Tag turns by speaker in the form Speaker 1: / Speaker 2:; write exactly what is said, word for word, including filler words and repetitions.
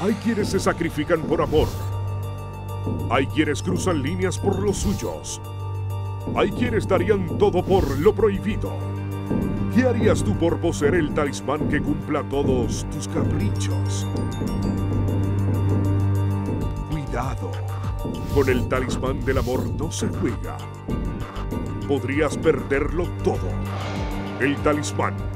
Speaker 1: Hay quienes se sacrifican por amor. Hay quienes cruzan líneas por los suyos. Hay quienes darían todo por lo prohibido. ¿Qué harías tú por poseer el talismán que cumpla todos tus caprichos? Cuidado. Con el talismán del amor no se juega. Podrías perderlo todo. El talismán.